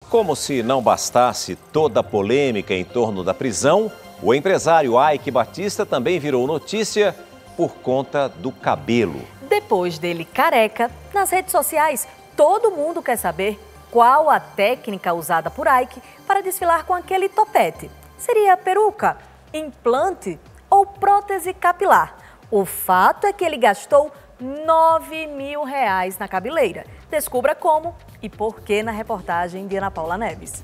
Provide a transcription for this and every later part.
Como se não bastasse toda a polêmica em torno da prisão, o empresário Aike Batista também virou notícia por conta do cabelo. Depois dele careca, nas redes sociais, todo mundo quer saber qual a técnica usada por Aike para desfilar com aquele topete. Seria peruca, implante ou prótese capilar? O fato é que ele gastou R$9.000 na cabeleira. Descubra como e por que na reportagem de Ana Paula Neves.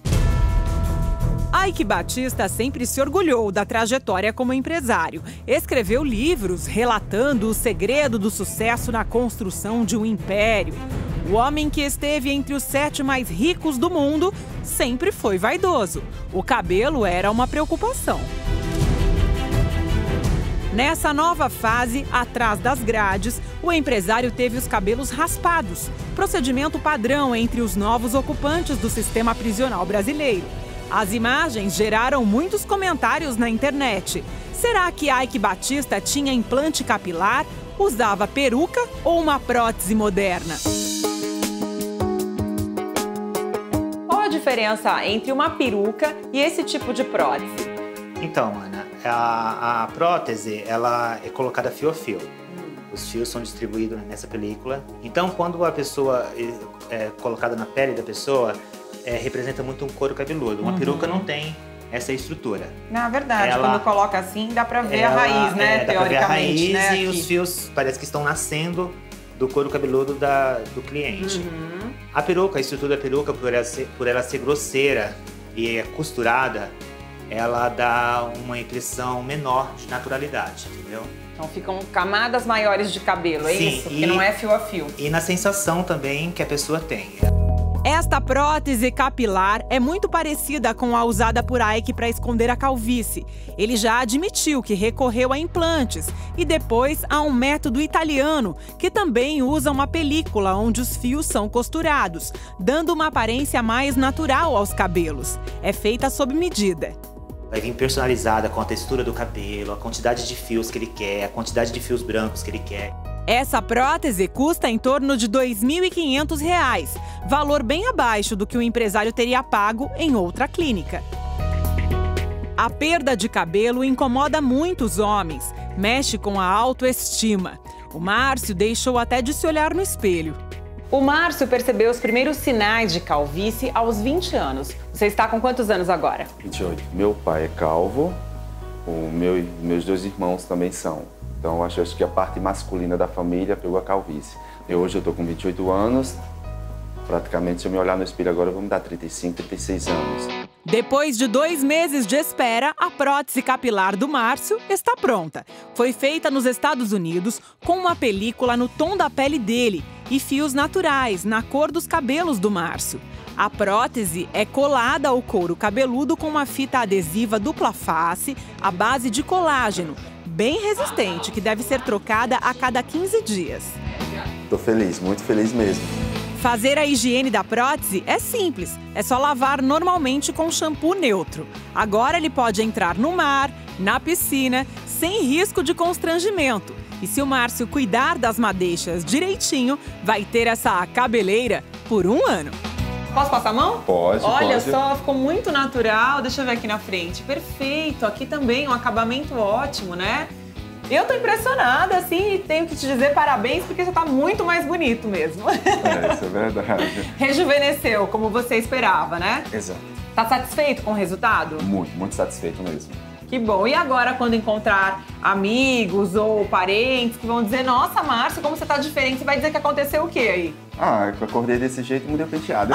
Aike Batista sempre se orgulhou da trajetória como empresário. Escreveu livros relatando o segredo do sucesso na construção de um império. O homem que esteve entre os 7 mais ricos do mundo sempre foi vaidoso. O cabelo era uma preocupação. Nessa nova fase, atrás das grades, o empresário teve os cabelos raspados, procedimento padrão entre os novos ocupantes do sistema prisional brasileiro. As imagens geraram muitos comentários na internet. Será que Aike Batista tinha implante capilar, usava peruca ou uma prótese moderna? Qual a diferença entre uma peruca e esse tipo de prótese? Então, Ana, a prótese ela é colocada fio a fio. Os fios são distribuídos nessa película. Então, quando a pessoa é colocada na pele da pessoa, representa muito um couro cabeludo. Uma peruca não tem essa estrutura. Na verdade, quando coloca assim, dá pra ver a raiz, né? Dá pra ver a raiz, né, e os fios parece que estão nascendo do couro cabeludo do cliente. A peruca, a estrutura da peruca, por ela ser grosseira e costurada, ela dá uma impressão menor de naturalidade, entendeu? Então ficam camadas maiores de cabelo, é Sim, isso? Porque não é fio a fio. E na sensação também que a pessoa tem. Esta prótese capilar é muito parecida com a usada por Aike para esconder a calvície. Ele já admitiu que recorreu a implantes e depois a um método italiano, que também usa uma película onde os fios são costurados, dando uma aparência mais natural aos cabelos. É feita sob medida. Vai vir personalizada com a textura do cabelo, a quantidade de fios que ele quer, a quantidade de fios brancos que ele quer. Essa prótese custa em torno de R$ 2.500, valor bem abaixo do que o empresário teria pago em outra clínica. A perda de cabelo incomoda muitos homens, mexe com a autoestima. O Márcio deixou até de se olhar no espelho. O Márcio percebeu os primeiros sinais de calvície aos 20 anos. Você está com quantos anos agora? 28. Meu pai é calvo, meus 2 irmãos também são. Então, acho que a parte masculina da família pegou a calvície. Hoje eu estou com 28 anos, praticamente, se eu me olhar no espelho agora, eu vou me dar 35, 36 anos. Depois de 2 meses de espera, a prótese capilar do Márcio está pronta. Foi feita nos Estados Unidos com uma película no tom da pele dele e fios naturais na cor dos cabelos do Márcio. A prótese é colada ao couro cabeludo com uma fita adesiva dupla face à base de colágeno, bem resistente, que deve ser trocada a cada 15 dias. Estou feliz, muito feliz mesmo. Fazer a higiene da prótese é simples, é só lavar normalmente com shampoo neutro. Agora ele pode entrar no mar, na piscina, sem risco de constrangimento. E se o Márcio cuidar das madeixas direitinho, vai ter essa cabeleira por 1 ano. Posso passar a mão? Pode, Olha pode. só, ficou muito natural. Deixa eu ver aqui na frente. Perfeito. Aqui também um acabamento ótimo, né? Eu tô impressionada, assim, e tenho que te dizer parabéns, porque você tá muito mais bonito mesmo. Isso é verdade. Rejuvenesceu, como você esperava, né? Exato. Tá satisfeito com o resultado? Muito, muito satisfeito mesmo. Que bom. E agora, quando encontrar amigos ou parentes que vão dizer: nossa, Márcio, como você tá diferente, você vai dizer que aconteceu o quê aí? Ah, eu acordei desse jeito e mudei o penteado.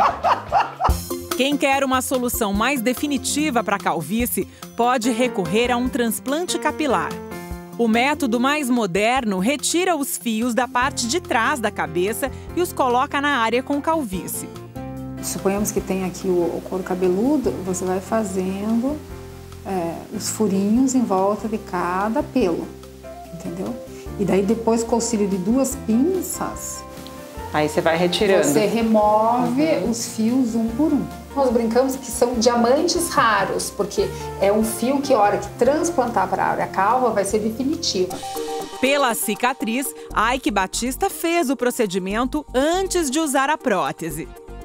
Quem quer uma solução mais definitiva para a calvície pode recorrer a um transplante capilar. O método mais moderno retira os fios da parte de trás da cabeça e os coloca na área com calvície. Suponhamos que tem aqui o couro cabeludo, você vai fazendo os furinhos em volta de cada pelo, entendeu? E daí depois, com o auxílio de 2 pinças, aí você vai retirando. Você remove os fios um por um. Nós brincamos que são diamantes raros, porque é um fio que, a hora que transplantar para a área calva, vai ser definitiva. Pela cicatriz, Aike Batista fez o procedimento antes de usar a prótese.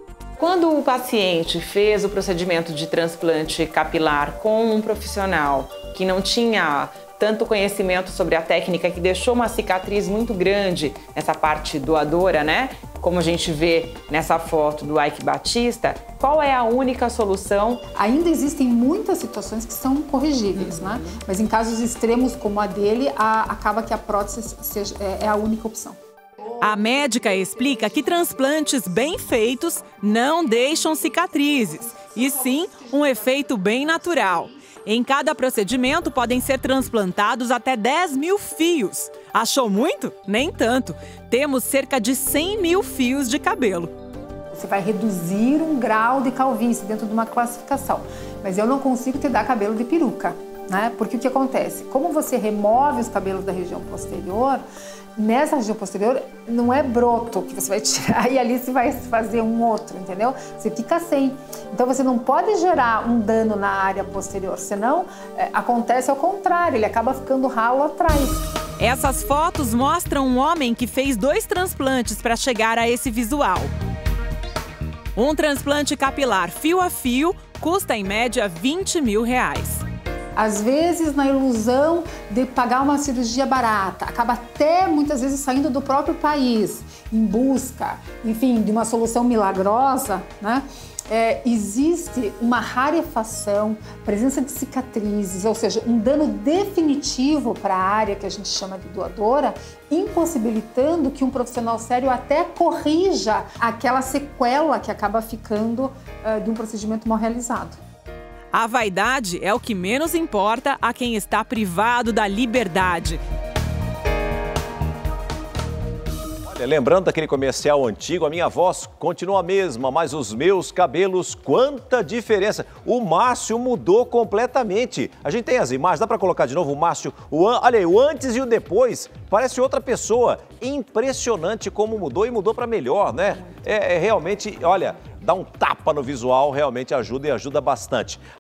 Quando o paciente fez o procedimento de transplante capilar com um profissional que não tinha tanto conhecimento sobre a técnica, que deixou uma cicatriz muito grande nessa parte doadora, né? Como a gente vê nessa foto do Ike Batista, qual é a única solução? Ainda existem muitas situações que são corrigíveis, né? Mas em casos extremos como a dele, acaba que a prótese é a única opção. A médica explica que transplantes bem feitos não deixam cicatrizes, e sim um efeito bem natural. Em cada procedimento podem ser transplantados até 10 mil fios. Achou muito? Nem tanto. Temos cerca de 100 mil fios de cabelo. Você vai reduzir um grau de calvície dentro de uma classificação. Mas eu não consigo te dar cabelo de peruca, né? Porque o que acontece? Como você remove os cabelos da região posterior, nessa região posterior não é broto que você vai tirar e ali você vai fazer um outro, entendeu? Você fica sem. Então você não pode gerar um dano na área posterior, senão acontece ao contrário, ele acaba ficando ralo atrás. Essas fotos mostram um homem que fez 2 transplantes para chegar a esse visual. Um transplante capilar fio a fio custa em média R$20 mil. Às vezes, na ilusão de pagar uma cirurgia barata, acaba até muitas vezes saindo do próprio país, em busca, enfim, de uma solução milagrosa, né? Existe uma rarefação, presença de cicatrizes, ou seja, um dano definitivo para a área que a gente chama de doadora, impossibilitando que um profissional sério até corrija aquela sequela que acaba ficando de um procedimento mal realizado. A vaidade é o que menos importa a quem está privado da liberdade. Olha, lembrando daquele comercial antigo, a minha voz continua a mesma, mas os meus cabelos, quanta diferença! O Márcio mudou completamente. A gente tem as imagens, dá para colocar de novo o Márcio? Olha aí, o antes e o depois, parece outra pessoa. Impressionante como mudou e mudou para melhor, né? Realmente, olha, dá um tapa no visual, realmente ajuda e ajuda bastante.